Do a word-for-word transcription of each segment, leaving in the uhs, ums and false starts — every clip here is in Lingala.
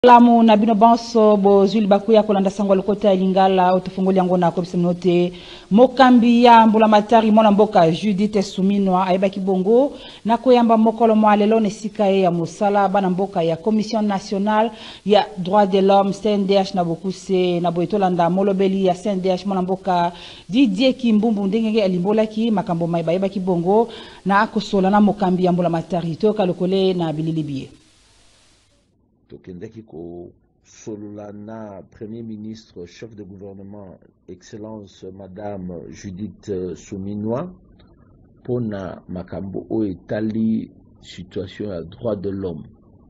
Lamu na bino banso bo zuli bakuya kolanda sangwa lokota lingala otofungoli yango na ko bisemnote mokambi ya mbula matari mona mboka Judith Suminwa ayebaki bongo na koyamba mokolo mwa lelo nesika ya mosala bana mboka ya Commission nationale ya droit de l'homme C N D H na bokuse na boetolanda molobeli ya C N D H mona mboka Didier Kimbumbu ndengenge alimbolaki makambo mai bayebaki bongo na akosola na mokambi ya mbula matari toka lokole na bililibie. Tokendeki ko solulana Premier ministre, chef de gouvernement, Excellence Madame Judith Suminwa, pona makambo o etali situation à droit de l'homme,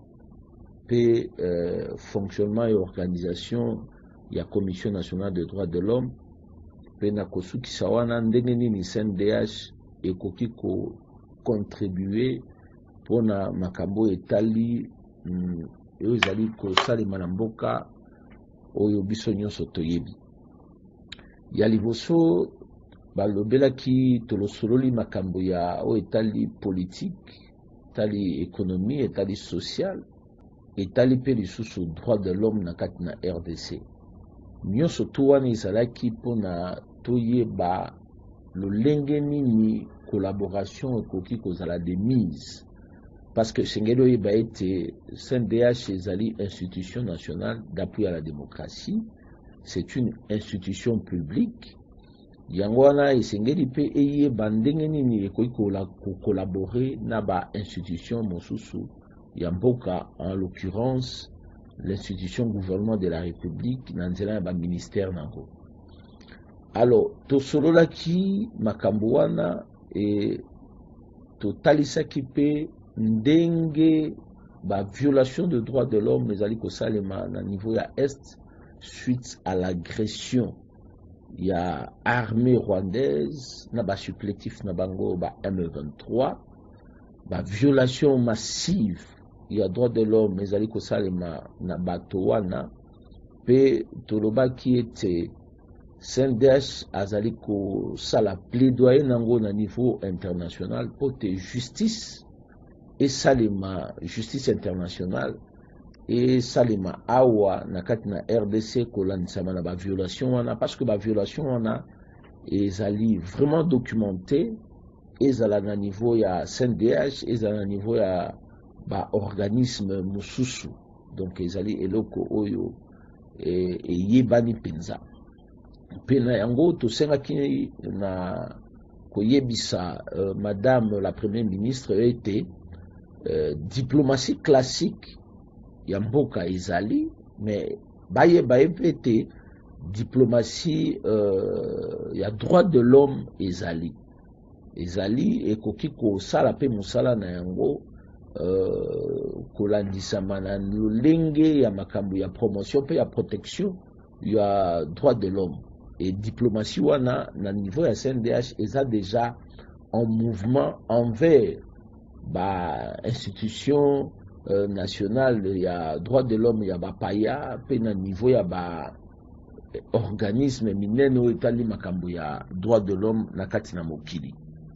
pe euh, fonctionnement et organisation ya Commission nationale de droits de l'homme, pe na kosuki sawana ndenge nini C N D H ekoki ko contribuer pona makambo etali mm, oyo ezali kosalema na mboka oyo biso nyonso toyebi. Ya liboso balobelaki tolosololi makambo ya oyo etali politique, etali économie, etali social, etali pe lisusu droit de l'homme na kati na R D C. Nyonso to wana ezalaki mpona toyeba lolenge nini collaboration ekoki kozala de mise. Parce que Sengelo Yeba était C N D H ezali institution nationale d'appui à la démocratie, c'est une institution publique. Yangwana et Sengeli pe eye bandenge nini ekoki collaborer na ba institution mosusu yamboka, en l'occurrence l'institution gouvernement de la République nanzela ba ministère nango. Alors to solola ki makambo wana et to talisaki pe ndenge ba violation de droits de l'homme les ali kosalema na niveau ya est suite à l'agression ya armée rwandaise na ba supplétif na bango ba M vingt-trois, ba violation massive ya droits de l'homme les ali kosalema na bato wana pe toloba ki ete C N D H azali ko sala plaidoyer nango na niveau international pour te justice et salima justice internationale et salima awa na kati na R D C kolandisama na ba violation wana parce que ba violation wana ezali vraiment documenté ezala na niveau ya C N D H ezala na niveau ya ba organisme mususu donc ezali eloko oyo e, e yebani penza pena yango to sengaki na koyebisa euh, madame la première ministre était Euh, diplomatie classique ya mboka ezali mais baye baye pete diplomatie euh, ya droit de l'homme ezali ezali ekoki ko sala pe musala na yango euh, kolandisama na lolenge ya makambo ya promotion pe ya protection ya droit de l'homme et diplomatie wana na niveau ya C N D H eza déjà en mouvement envers ba institution euh, nationale ya droit de l'homme ya ba paya pe na niveau ya ba organisme minene o etali makambo ya droit de l'homme na kati na mokili.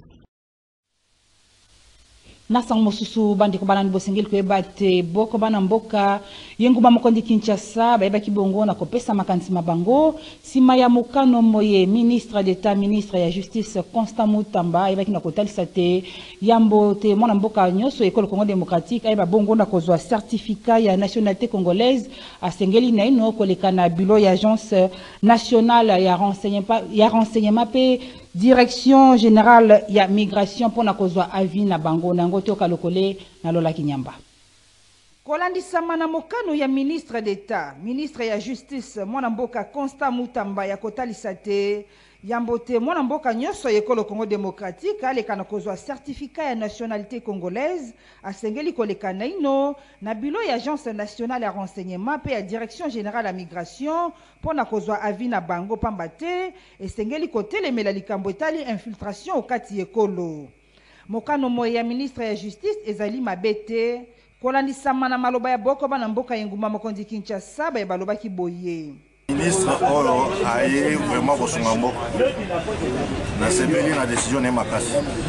Nasang mosusu bandi ko banani bosengeli ko ebate boko bana mboka yenguma mokondi Kinshasa ba ebaki bongo na kopesa makanisi mabango sima ya mokano moye ministre d'état ministre ya justice Constant Mutamba ebaki na kotalisa te yambo te mona mboka nyoso ekolo Congo démocratique ayeba bongo na kozwa certificat ya nationalité congolaise asengeli na ino koleka na bureau ya agence nationale ya renseignement ya renseignement pe direction générale ya migration pour na kozwa avis na bango nango toka lokole na lola kinyamba kolandisama na mokano ya ministre d'état ministre ya justice mwana mboka Constant Mutamba ya kotalisa te yambo te mwana mboka nyoso ekolo Congo démocratique aleka na kozwa certificat ya nationalité congolaise asengeli koleka na ino na bureau ya agence nationale ya renseignement pe ya direction générale ya migration pona kozwa avis na bango pamba te esengeli kotelemela likambo etali infiltration okati ekolo mokano moye ya ministre ya justice ezali mabete kolandisama na maloba ya boko bana mboka yenguma mokondi Kinshasa ba balobaki boye Ministre Oro a eu vraiment pour son amour. Na sebeli na décision n'est makasi.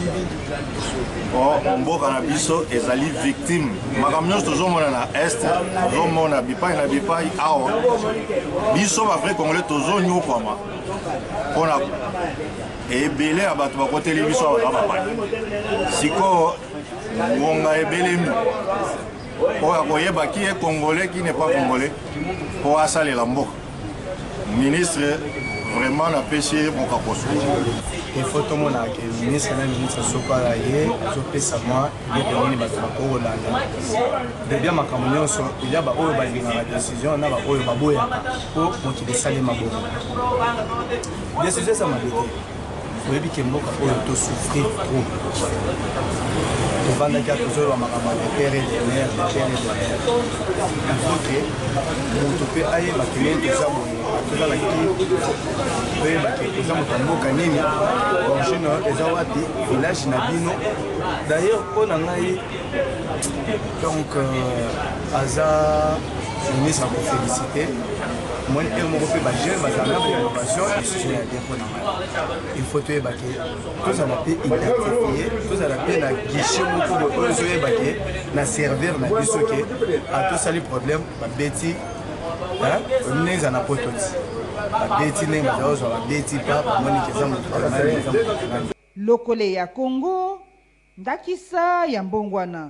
Oh, mboka na biso ezali victime. Makamnyos tozomona na est, tozomona bipai na bipai awa. Biso ba vrai congolais tozonyo kwama. Pona ebele abatu bakoteli biso ba papa. Siko ngonga ebelemi. Oya koyeba qui est congolais, qui n'est pas congolais, pour assaler la mboka. Ministre vraiment n'a pêché mon caposso. Il faut tout le monde que le ministre et le ministre soient là, je peux savoir, il y a des gens qui sont au Rwanda. Depuis ma communion, il y a des décisions, il y a des décisions pour motiver ça les mabos. Décision ça m'a dit. Vous voyez que mboka oyo to souffrir trop. Vanda kia toujours à ma père et de mère, de père et de mère. Il faut que mon topé aille ma cliente aux amours. Tout ça la qui peut ma qui aux amours tambo kanini. Bon je ne les awati village nabino. D'ailleurs on a eu donc Aza ministre pour féliciter. Moi je me refais bager bazana pour l'innovation et c'est un dépôt normal. Il faut te baquer. Tout ça n'a pas identifié, tout ça n'a pas na guichet beaucoup de choses baquer, na serveur na bisoké. À tout ça les problèmes, ba beti hein, on est en apototi. Ba beti ne mazazo ba beti pa moni kezamu tokana. Lokole ya Congo ndakisa ya mbongwana.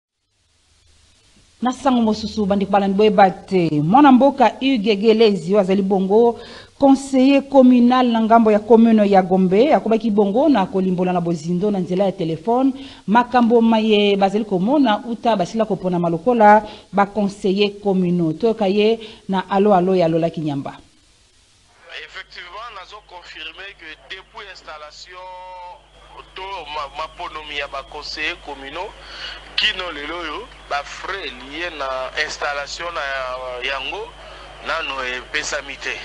Nasango mosusu bandi kubalani boye bate mwana mboka Ugegelezi wazali bongo conseiller communal na ngambo ya commune ya Gombe akobaki bongo na kolimbola na bozindo na nzela ya telefone makambo maye bazali komona uta basila kopona malokola ba conseiller communaux toka ye na alo alo ya Lola Kinyamba. Effectivement, nous avons confirmé que depuis l'installation de ma ponomie à ma conseiller communaux qui n'ont les loyaux, bah frais liés à l'installation na yango na no pesamité.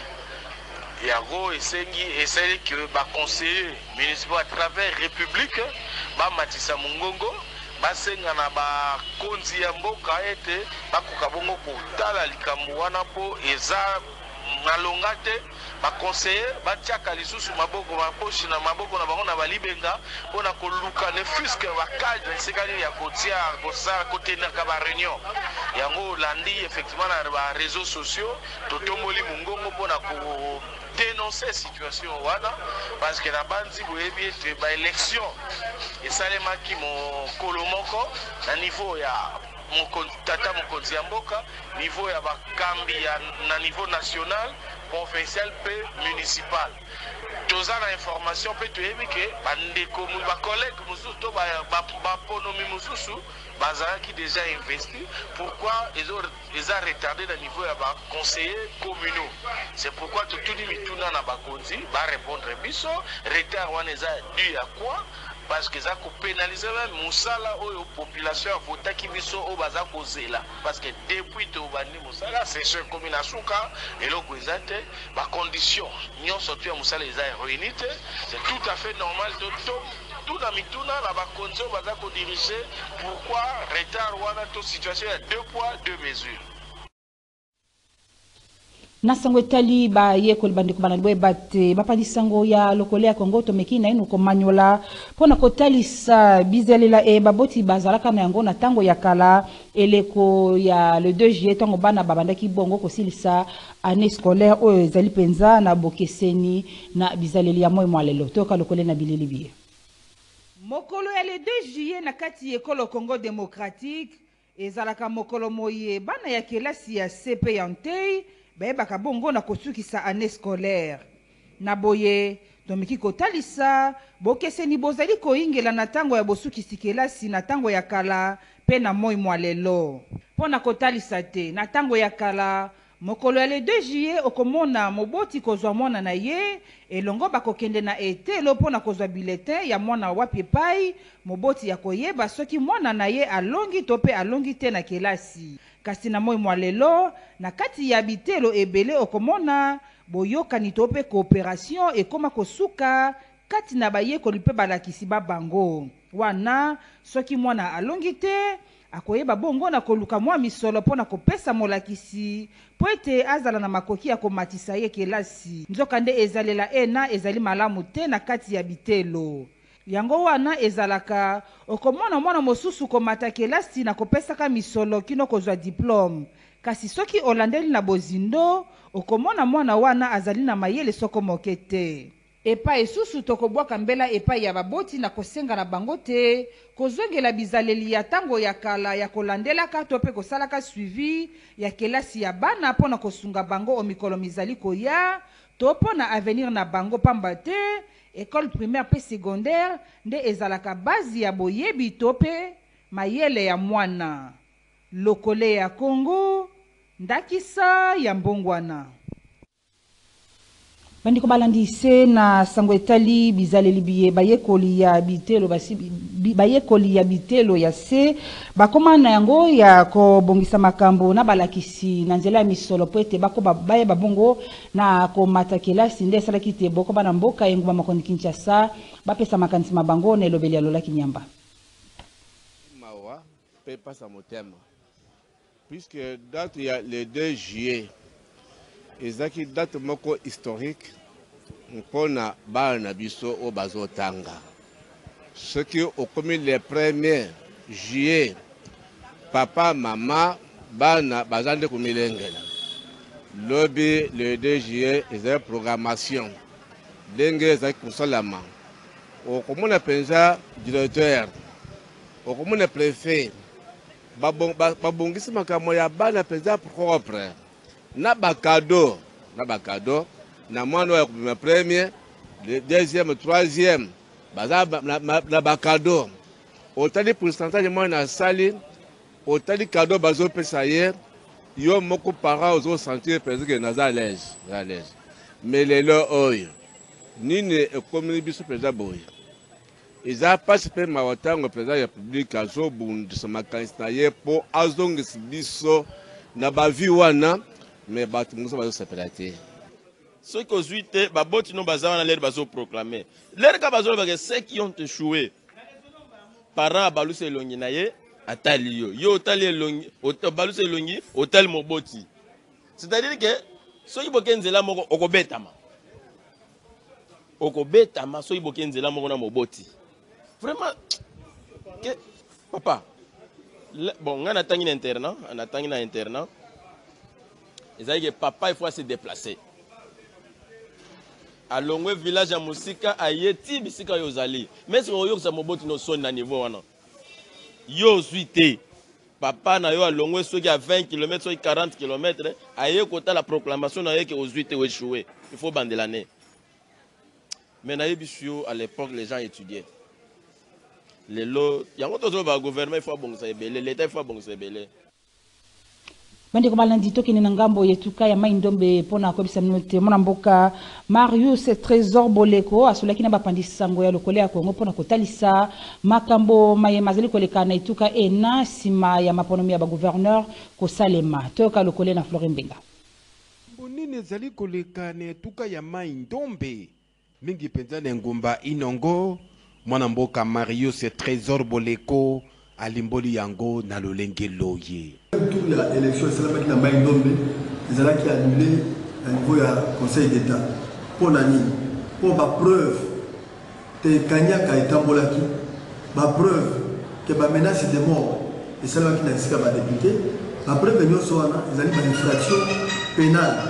Yango esengi essayer que bah conseiller municipal à travers République, bah Matissa Mungongo, bah senga na bah konzi ya mboka ete bah kukabongo kutala likambuana po eza nalongate ba conseiller ba tiaka lisusu maboko ba poche na maboko na bango na balibenga pona koluka ne fuske ba cadre sekali ya kotia kosa kotenir ka ba réunion yango landi effectivement na ba réseaux sociaux totomoli mungongo pona ko dénoncer situation wana parce que la bandi boyebi ete ba élection et salema ki mon kolomoko na niveau ya mon tata mon konzi ya mboka niveau ya bakambi ya na niveau national provincial pe municipal toza na information pe toyebi ke bandeko mu ba collègue mususu to ba ba ponomi mususu bazalaki déjà investi pourquoi ils ont ils ont retardé na niveau ya ba conseillers communaux c'est pourquoi tout mituna na bakonzi ba répondre biso retard wana eza dû à quoi parce que ça peut pénaliser même Moussala ou la population a voté qui biso au baza kozela parce que depuis to bandi Moussala c'est ce commune asuka et lo kozate ba condition nyon sorti Moussala les a réunis c'est tout à fait normal de tout na mituna na ba konzo baza ko diriger pourquoi retard wana to situation à deux poids deux mesures. Nasango etali ba yeko libandi kubana boye bate bapandi sango ya lokole ya Kongo to meki na inu ko manyola pona kotalisa bizelela e baboti bazalaka na yango na tango ya kala eleko ya le deux juillet tango bana babandaki bongo kosilisa année scolaire o ezali penza na bokeseni na bizaleli ya moyo mwalelo toka lokole na bilili biye mokolo ya le deux juillet na kati ekolo Congo démocratique ezalaka mokolo moye bana ya kelasi ya C P yantei baka bongo na kosukisa année scolaire na boye domiki kotalisa bokeseni bozali koingela na tango ya bosukisi kelasi na tango ya kala pe na moi mwalelo pona kotalisa te na tango ya kala mokolo ya le deux juillet okomona moboti kozwa mwana na ye elongo bakokende na etelo pona kozwa bulletin ya mwana wapi pai moboti ya koyeba soki mwana na ye alongi to pe alongi te na kelasi kasi na moi mwalelo na kati ya bitelo ebele okomona boyokani to pe coopération ekoma kosuka kati na bayekoli pe balakisi babango wana soki mwana alongi te akoyeba bongo na koluka mwa misolo pona kopesa molakisi po ete azala na makoki ya komatisa ye kelasi. Nzoka nde ezalela ena ezali malamu te na kati ya bitelo. Yango wana ezalaka okomona mwana mosusu komata kelasi na kopesaka misolo kino kozwa diplome. Kasi soki olandeli na bozindo okomona mwana wana azali na mayele soko moke te. Epa esusu tokobwaka mbela epai ya baboti na kosenga na bango te kozongela bizaleli ya tango ya kala ya kolandelaka to pe kosalaka suivi ya kelasi ya bana pona kosunga bango o mikolo mizali koya to pona avenir na bango pamba te. École primaire pe secondaire nde ezalaka bazi ya boyebi to pe mayele ya mwana. Lokole ya Congo, Ndakisa ya Mbongwana. Bandiko balandise na sango etali bizaleli biye bayekoli ya bitelo basi bayekoli ya bitelo ya se bakoma na yango ya ko bongisa makambo na balakisi na nzela ya misolo po ete bako baye babongo na ko matakela sinde sala kite boko bana mboka enguma makoni Kinshasa bapesa makanisi mabango na elobeli ya Lola Kinyamba. Mawa pe pasa motema puisque date ya le deux juillet ezaki date moko historique mpona bana biso o bazotanga soki okomi le premier juillet papa mama bana bazande komilengela lobi le deux juillet ezali programmation ndenge ezali kosalama okomona penza directeur okomona préfet babongisi makambo ya bana penza propre na bakado na bakado na mwana ya kubima premier le deuxième troisième baza na, na, na bakado otali pourcentage mwana sali otali kado bazo pesa ye yo moko para ozo sentir presque na za l'aise à l'aise mais lelo oyo nini ekomi biso pesa boy eza participer mawatango pesa ya public azo bundisa makanisi na ye po azongisi biso na bavi wana mais bato muso bazo sepelate ceux qui ont huit baboti no baza wana l'air bazo proclamer l'air ka bazo ba ceux qui ont échoué para baluse elongi na ye atali yo yo otali elongi baluse elongi otali moboti c'est-à-dire que ceux qui bokenzela moko okobetama okobetama ceux qui bokenzela moko na moboti vraiment que papa bon ngana tangi na internat ana tangi na internat ezali que papa il faut se déplacer à longwe village ya musika ayeti bisika yozali mais si oyo sa moboti no son na niveau wana yo suite papa na yo à longwe soki à vingt kilomètres soki quarante kilomètres aye kota la proclamation na yeke ozuite ou échoué il faut bander l'année mais na yebisio à l'époque les gens étudiaient les lots yango tozo ba gouvernement il faut bongisa ebele l'état il faut bongisa ebele Bandi kobalandi tokene na ngambo yetuka ya maindombe pona ko bisa minote mona mboka Marius Trésor Boleko asolaki na bapandisi sango ya lokole ya Kongo pona kotalisa makambo maye mazali koleka na ituka ena sima ya maponomi ya ba gouverneur ko Salema toka lokole na Florent Mbenga. Bonine zali koleka na ituka ya maindombe mingi penza na ngumba Inongo mwana mboka Marius Trésor Boleko alimboli yango na lolenge loye. Tout la élection c'est la maindombe ils allaient qui annulé au niveau du Conseil d'État pour nani pour ma preuve te kanyaka etambolaki ma preuve que ma menace de mort et celle qui n'a pas ma député ma preuve nous sont ils allaient une infraction pénale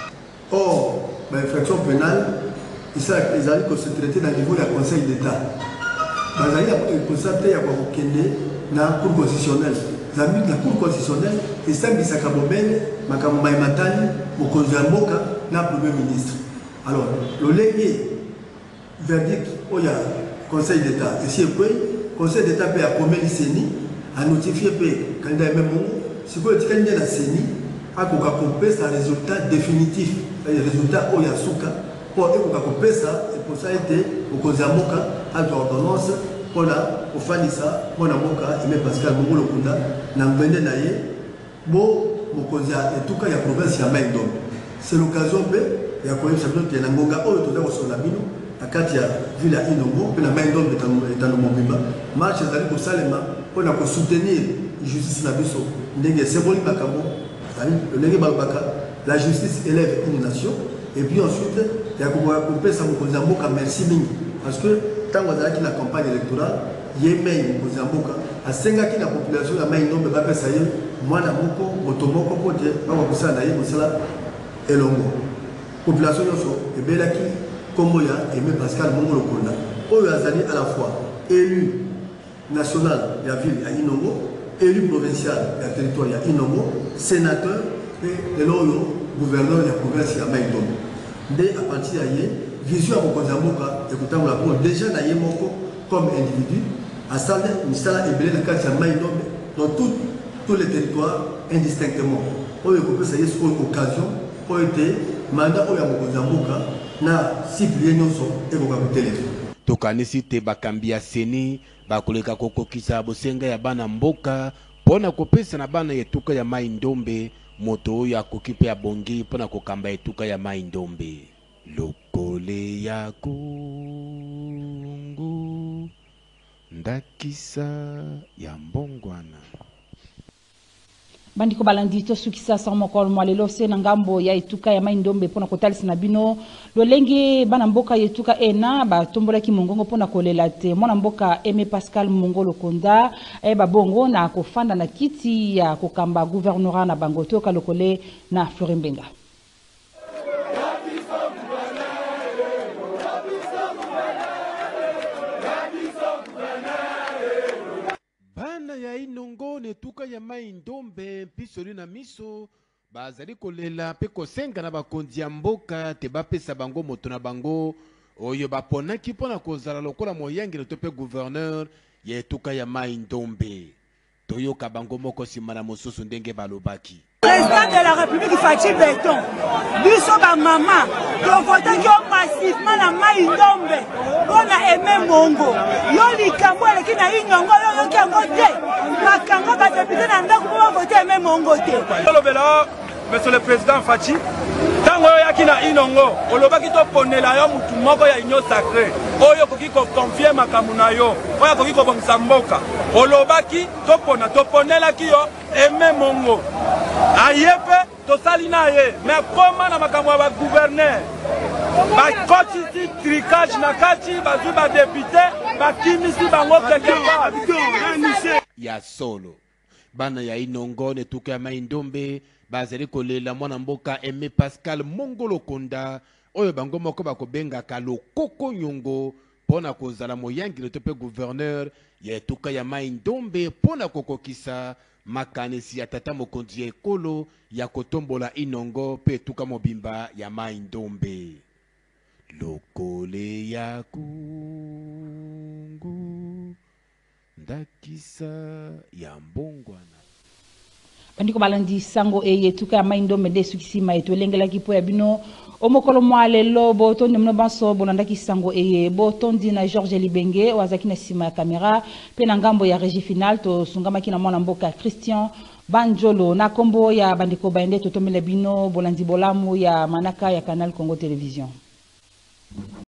or ma infraction pénale ils allaient se traiter au niveau du Conseil d'État ils allaient constater à quoi na cour constitutionnelle la cour constitutionnelle et ça bisa kabomele makambo matani mokonzi ya mboka na premier ministre alors le légué verdict oya conseil d'état et si quoi conseil d'état peut akomeli seni a notifier pe candidat même si quoi tikanya na seni akoka kopesa résultat définitif le résultat oya suka pour ekoka kopesa et pour ça été mokonzi ya mboka a ordonnance pour la ofanisa mwana mboka ime Pascal Mongolo Kunda na ngwende na ye bo mokonzi etuka ya province ya Maindombe c'est l'occasion pe ya koyebisa bino te na ngonga oyo toza kosola bino na kati ya ville ya Inongo pe na Maindombe etano mobimba marche ezali kosalema mpona kosoutenir justice na biso ndenge symbolique makambo ndenge balobaka la justice élève une nation et puis ensuite il y a kopesa mokonzi ya mboka merci mingi parce que ntango azalaki na campagne électorale ye mei mokonzi ya mboka asengaki na population ya mai ndombe bapesa ye mwana moko moto moko po te bakokosala na ye kosala elongo population nyonso ebelaki nkombo ya Aimé Pascal Mongo Lokonda oyo azali à la fois élu national ya ville ya Inongo, élu provincial ya territoire ya Inongo, sénateur et de l'oyo gouverneur ya province ya Mai Ndombe. Dès à partir de vision à mokonzi ya mboka ekotambola pour déjà na ye moko comme individu asala misala ebele na kati ya Mai Ndombe dans tout tous les territoires indistinctement. Oyo ekopesa ye sikoyo occasion po ete mandat oyo ya mokonzi ya mboka na cible nyonso ekoka kotelema. Tokanisi te bakambi ya seni bakoleka kokokisa bosenga ya bana mboka pona kopesa na bana etuka ya Mai Ndombe moto oyo akoki pe ya bongi pona kokamba etuka ya Mai Ndombe lokole ya kungu ndakisa ya mbongwana bandiko balandi to sukisa sa mokolo mwalelo se na ngambo ya etuka ya Mai Ndombe pona kotalisa na bino lolenge bana mboka yetuka ena ba tombolaki mongongo pona kolela te mwana mboka Aimé Pascal Mongo Lokonda e ba bongo na kofanda na kiti ya kokamba gouvernorat na bango to kalokole na Florimbenga. Bana ya Inongo netuka ya Mai Ndombe pisoli na miso bazali kolela pe kosenga na bakonzi ya mboka te bapesa bango moto na bango oyo baponaki pona kozala lokola moyangelo to pe gouverneur ya etuka ya Mai Ndombe toyoka bango moko sima na mosusu ndenge balobaki. Président de la République Fachi Beton, biso ba mama, to vote yo massivement na Mai Ndombe, on a Aimé Mongo. Yo likambo eleki na Inongo yo yoki yango te. Bakanga ba député na ndako po vote Aimé Mongo te. Lobela, Monsieur le Président Fachi, tango yo yaki na Inongo, olobaki to ponela yo mutu moko ya union sacrée. Oyo koki ko confier makambo na yo, oyo koki ko bongisa mboka. Olobaki to pona to ponela ki yo Aimé Mongo. Ayepe to salina ye mais comment na makambo ba gouverneur ba koti tricage na kati ba zu ba député ba kimisi bango quelque part ya solo bana ya Inongo netuka ya Mai Ndombe bazali kolela mwana mboka Aimé Pascal Mongo Lokonda oyo bango moko bakobenga ka lokoko nyongo pona kozala moyangilo to pe gouverneur ya etuka ya Mai Ndombe pona kokokisa makanisi ya tata mokonzi ya ekolo ya kotombola Inongo pe etuka mobimba ya Mai Ndombe lokole ya kungu ndakisa ya mbongwana bandiko balandi sango e yetuka ya Mai Ndombe de sukisima eto lengela kipo ya bino omokolo mwalelo boto ndemno banso bolanda sango e boto ndina Georges Libenge wazaki na sima ya kamera pe na ngambo ya régie finale to sungamaki na mwana mboka Christian Banjolo na kombo ya bandiko baende to tomela bino bolandi bolamu ya manaka ya Canal Congo Télévision.